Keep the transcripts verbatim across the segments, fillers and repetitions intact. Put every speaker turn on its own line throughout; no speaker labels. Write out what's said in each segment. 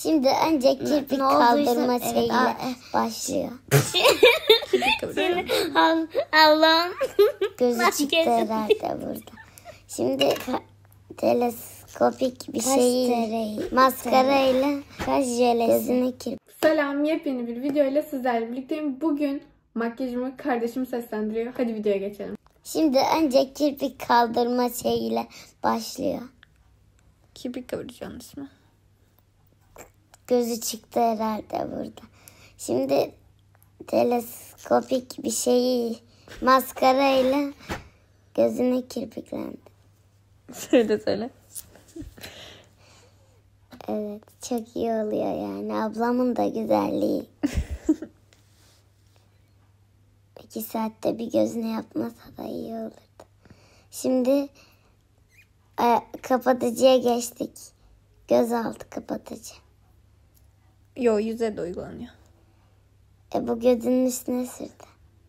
Şimdi önce kirpik kaldırma şeyiyle başlıyor.
Allah'ım.
Gözü çıktı herhalde burada. Şimdi teleskopik bir şeyi maskarayla kaş jölesini kirpik.
Selam, yepyeni bir video ile sizlerle birlikteyim. Bugün makyajımı kardeşim seslendiriyor. Hadi videoya geçelim.
Şimdi önce kirpik kaldırma şeyiyle başlıyor.
Kirpik kıvırcığın ismi.
Gözü çıktı herhalde burada. Şimdi teleskopik bir şeyi maskarayla gözünü kirpiklendi.
Söyle söyle.
Evet, çok iyi oluyor yani. Ablamın da güzelliği. İki saatte bir gözünü yapmasa da iyi olurdu. Şimdi e, kapatıcıya geçtik. Gözaltı kapatıcı.
Yo, yüze de uygulanıyor.
E, bu gözünün üstüne sürdü.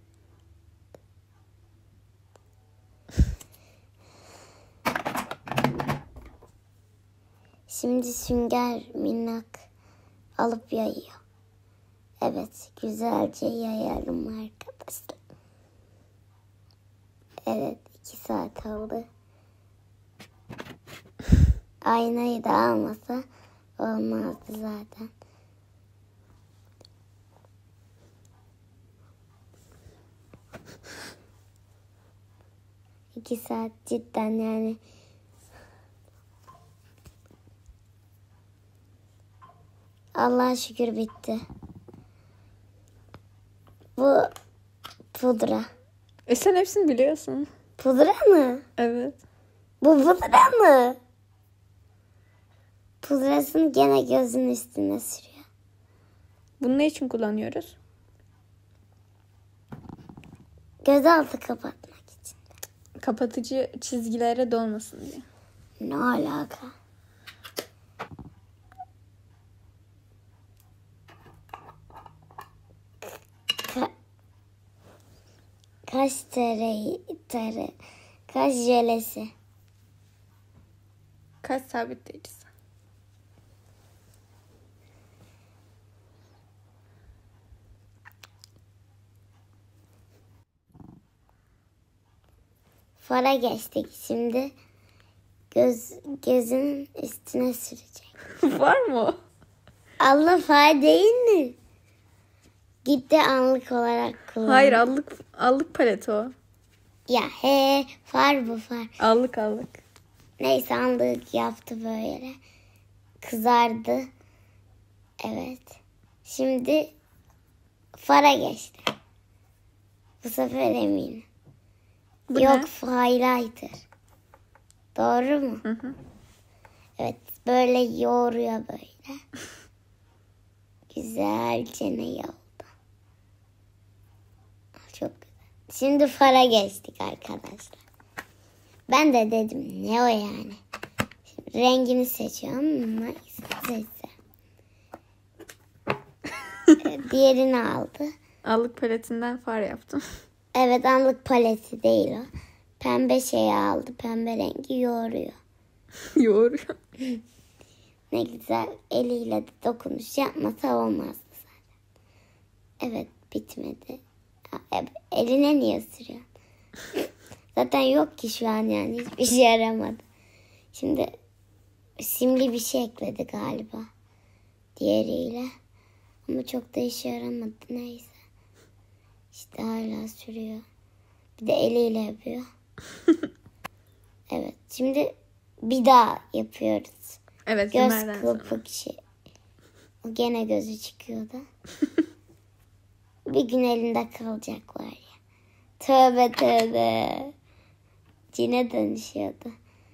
Şimdi sünger minnak alıp yayıyor. Evet, güzelce yayarım arkadaşlar. Evet, iki saat oldu. Aynayı da almasa olmazdı zaten. İki saat cidden yani. Allah'a şükür bitti. Bu pudra.
E sen hepsini biliyorsun.
Pudra mı?
Evet.
Bu pudra mı? Pudrasını gene gözün üstüne sürüyor.
Bunu ne için kullanıyoruz?
Gözaltı kapatmak için.
Kapatıcı çizgilere dolmasın diye.
Ne alaka? Ka kaş tarı, tarı, kaş jölesi.
Kaş sabitleyicisi.
Fara geçtik. Şimdi göz gözün üstüne sürecek.
Var mı o?
Allah, far değil mi? Gitti anlık olarak kullandı.
Hayır, allık allık paleti o.
Ya he, far bu far.
Allık allık.
Neyse, anlık yaptı böyle. Kızardı. Evet. Şimdi fara geçti. Bu sefer eminim.
Bu
Yok,
ne?
highlighter. Doğru mu?
Hı hı.
Evet, böyle yoğuruyor böyle. Güzelce ne oldu. Çok güzel. Şimdi fara geçtik arkadaşlar. Ben de dedim ne o yani. Şimdi rengini seçiyorum. Neyse, seçsem. Diğerini aldı.
Allık paletinden far yaptım.
Evet, anlık paleti değil o. Pembe şeyi aldı. Pembe rengi yoğuruyor.
Yoğuruyor.
Ne güzel, eliyle de dokunuş yapmasa olmazdı zaten. Evet, bitmedi. Eline niye sürüyor? Zaten yok ki şu an, yani hiçbir şey yaramadı. Şimdi simli bir şey ekledi galiba diğeriyle. Ama çok da işe yaramadı, neyse. İşte hala sürüyor. Bir de eliyle yapıyor. Evet, şimdi bir daha yapıyoruz.
Evet,
Göz
Zümer'den sonra.
kılpık şey. O gene gözü çıkıyordu. Bir gün elinde kalacak var ya. Tövbe tövbe. Cine dönüşüyordu.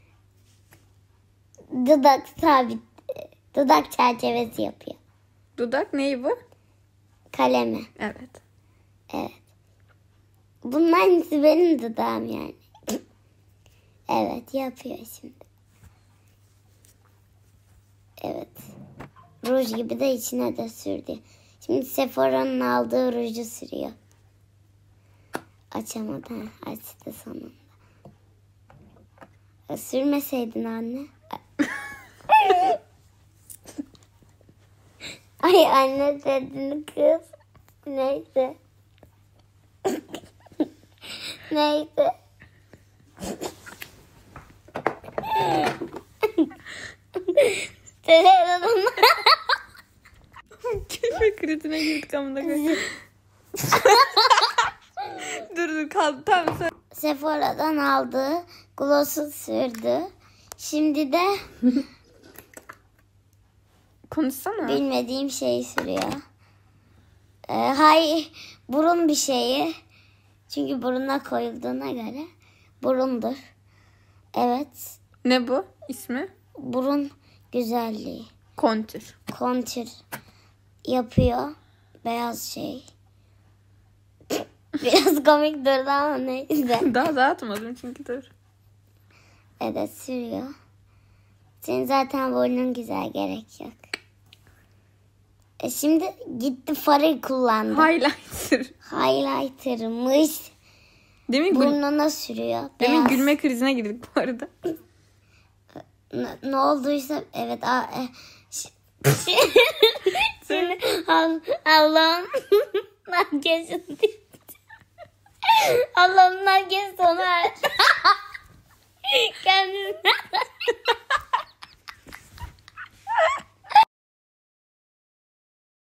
Dudak sabit. Dudak çerçevesi yapıyor.
Dudak neyi bu?
Kalemi.
Evet.
Evet. Bunun aynısı benim dudağım yani. Evet, yapıyor şimdi. Evet. Ruj gibi de içine de sürdü. Şimdi Sephora'nın aldığı ruju sürüyor. Açamadı. Ha, açtı sonunda. Sürmeseydin anne. Ay anne dedin kız. Neyse. Neyse. Telefonum.
Gülme krizine girdik amına koyayım. dur dur kaldı tamam sen.
Sephora'dan aldığı gloss'u sürdü. Şimdi de
Konuşsana.
bilmediğim şeyi sürüyor. Ee, hay burun bir şeyi. Çünkü buruna koyulduğuna göre burundur. Evet.
Ne bu ismi?
Burun güzelliği.
Kontür.
Kontür yapıyor. Beyaz şey. Biraz komik durdu ama neyse.
Daha dağıtmadım çünkü dur.
Evet sürüyor. Senin zaten burnun güzel, gerek yok. E şimdi gitti farı kullandı.
Highlighter.
Highlighter'mış.
Demin, gül-
Burnuna sürüyor.
demin
Beyaz.
gülme krizine girdik bu arada.
Ne, ne olduysa evet. A, e, ş- Şimdi Al- Allah'ım makyajın bitti. Allah'ım makyaj sona erdi.